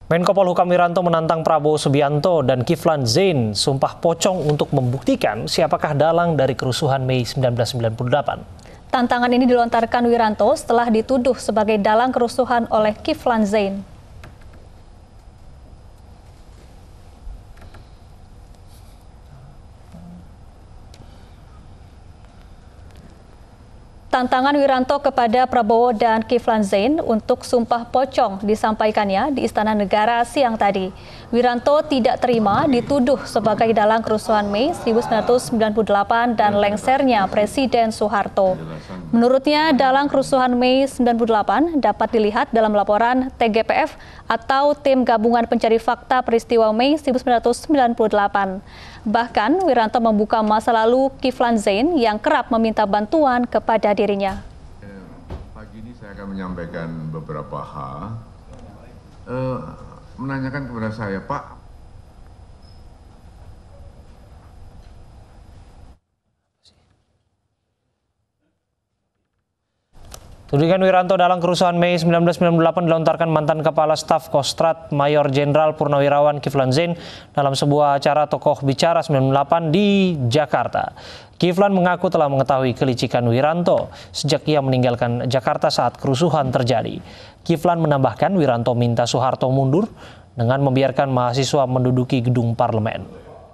Menko Polhukam Wiranto menantang Prabowo Subianto dan Kiflan Zain sumpah pocong untuk membuktikan siapakah dalang dari kerusuhan Mei 1998. Tantangan ini dilontarkan Wiranto setelah dituduh sebagai dalang kerusuhan oleh Kiflan Zain. Tantangan Wiranto kepada Prabowo dan Kiflan Zain untuk sumpah pocong disampaikannya di Istana Negara siang tadi. Wiranto tidak terima dituduh sebagai dalang kerusuhan Mei 1998 dan lengsernya Presiden Soeharto. Menurutnya, dalang kerusuhan Mei 1998 dapat dilihat dalam laporan TGPF atau Tim Gabungan Pencari Fakta Peristiwa Mei 1998. Bahkan, Wiranto membuka masa lalu Kiflan Zain yang kerap meminta bantuan kepada dirinya. Pagi ini saya akan menyampaikan beberapa hal. Menanyakan kepada saya, Pak, tudingan Wiranto dalam kerusuhan Mei 1998 dilontarkan mantan Kepala Staf Kostrad Mayor Jenderal Purnawirawan Kiflan Zain dalam sebuah acara Tokoh Bicara 98 di Jakarta. Kiflan mengaku telah mengetahui kelicikan Wiranto sejak ia meninggalkan Jakarta saat kerusuhan terjadi. Kiflan menambahkan Wiranto minta Soeharto mundur dengan membiarkan mahasiswa menduduki gedung parlemen.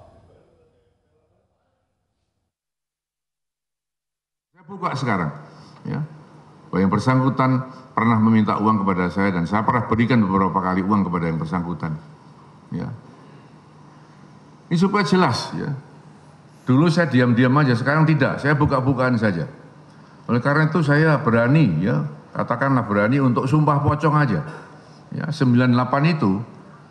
Saya buka sekarang, ya. Bahwa yang bersangkutan pernah meminta uang kepada saya dan saya pernah berikan beberapa kali uang kepada yang bersangkutan. Ya. Ini supaya jelas, ya. Dulu saya diam-diam aja, sekarang tidak. Saya buka-bukaan saja. Oleh karena itu saya berani, ya, katakanlah berani untuk sumpah pocong aja. Ya, 98 itu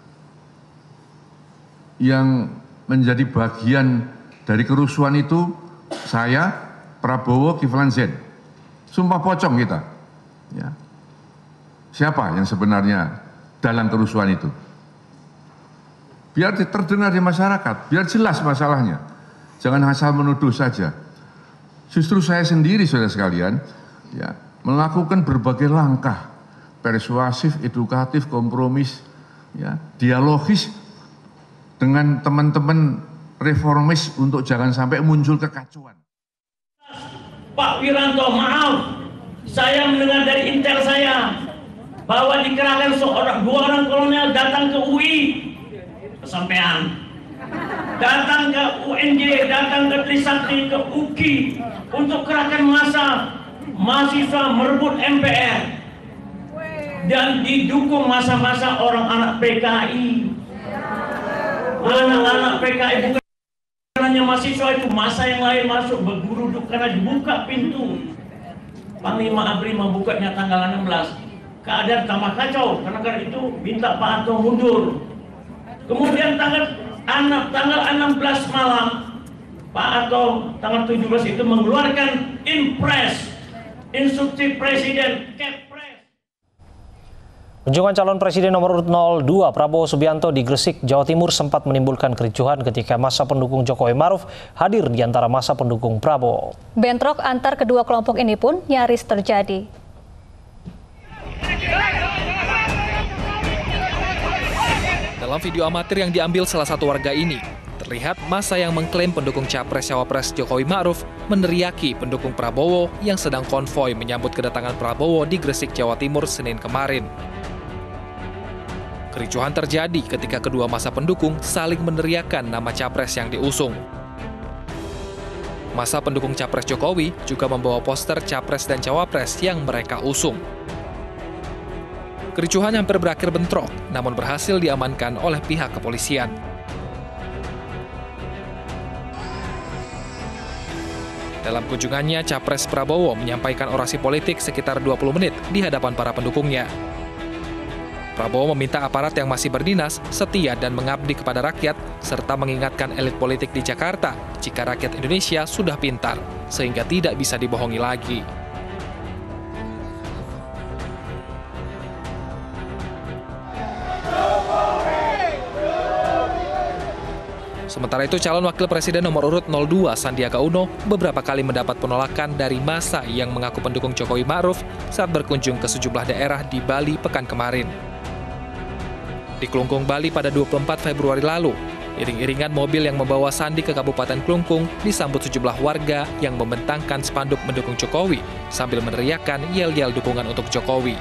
yang menjadi bagian dari kerusuhan itu saya, Prabowo, Kiflan Zain. Sumpah pocong kita. Ya. Siapa yang sebenarnya dalam kerusuhan itu? Biar terdengar di masyarakat, biar jelas masalahnya. Jangan asal menuduh saja. Justru saya sendiri, saudara sekalian, ya, melakukan berbagai langkah persuasif, edukatif, kompromis, ya, dialogis dengan teman-teman reformis untuk jangan sampai muncul kekacauan. Pak Wiranto, maaf, saya mendengar dari intel saya bahwa dikerahkan dua orang kolonel datang ke UI, kesampean, datang ke UNJ, datang ke Trisakti, ke UKI untuk kerahkan massa mahasiswa merebut MPR dan didukung masa-masa orang anak PKI. Anak-anak PKI bukan hanya mahasiswa itu, masa yang lain masuk bergeruduk karena dibuka pintu. Panglima ABRI membukanya tanggal 16. Keadaan tambah kacau karena itu minta Pak Harto mundur. Kemudian tanggal 16 malam Pak Harto tanggal 17 itu mengeluarkan impres, instruksi Presiden Kepres. Kunjungan calon presiden nomor urut 02 Prabowo Subianto di Gresik, Jawa Timur sempat menimbulkan kericuhan ketika massa pendukung Jokowi Ma'ruf hadir di antara massa pendukung Prabowo. Bentrok antar kedua kelompok ini pun nyaris terjadi. Dalam video amatir yang diambil salah satu warga ini, terlihat massa yang mengklaim pendukung Capres-Cawapres Jokowi Ma'ruf meneriaki pendukung Prabowo yang sedang konvoi menyambut kedatangan Prabowo di Gresik, Jawa Timur Senin kemarin. Kericuhan terjadi ketika kedua massa pendukung saling meneriakkan nama capres yang diusung. Massa pendukung Capres Jokowi juga membawa poster Capres dan Cawapres yang mereka usung. Kericuhan hampir berakhir bentrok, namun berhasil diamankan oleh pihak kepolisian. Dalam kunjungannya, Capres Prabowo menyampaikan orasi politik sekitar 20 menit di hadapan para pendukungnya. Prabowo meminta aparat yang masih berdinas setia dan mengabdi kepada rakyat, serta mengingatkan elit politik di Jakarta jika rakyat Indonesia sudah pintar, sehingga tidak bisa dibohongi lagi. Sementara itu, calon wakil presiden nomor urut 02 Sandiaga Uno beberapa kali mendapat penolakan dari massa yang mengaku pendukung Jokowi Ma'ruf saat berkunjung ke sejumlah daerah di Bali pekan kemarin. Di Klungkung, Bali pada 24 Februari lalu, iring-iringan mobil yang membawa Sandi ke Kabupaten Klungkung disambut sejumlah warga yang membentangkan spanduk mendukung Jokowi sambil meneriakkan yel-yel dukungan untuk Jokowi.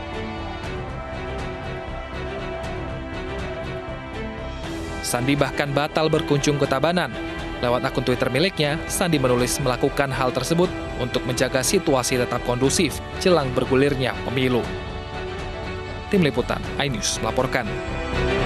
Sandi bahkan batal berkunjung ke Tabanan. Lewat akun Twitter miliknya, Sandi menulis melakukan hal tersebut untuk menjaga situasi tetap kondusif jelang bergulirnya pemilu. Tim Liputan iNews melaporkan.